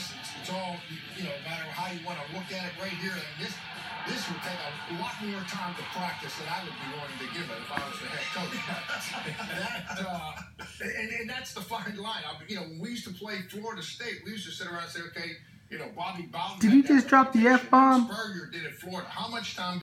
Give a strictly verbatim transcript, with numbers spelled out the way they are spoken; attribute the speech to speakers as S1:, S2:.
S1: it's, it's, it's all, you know, no matter how you want to look at it right here. And this this would take a lot more time to practice than I would be willing to give it if I was the head coach. that, uh, and, and that's the fine line. I, you know, when we used to play Florida State, we used to sit around and say, okay, you know, Bobby Bowden.
S2: Did he just drop the F-bomb?
S1: Spurrier did it Florida. How much time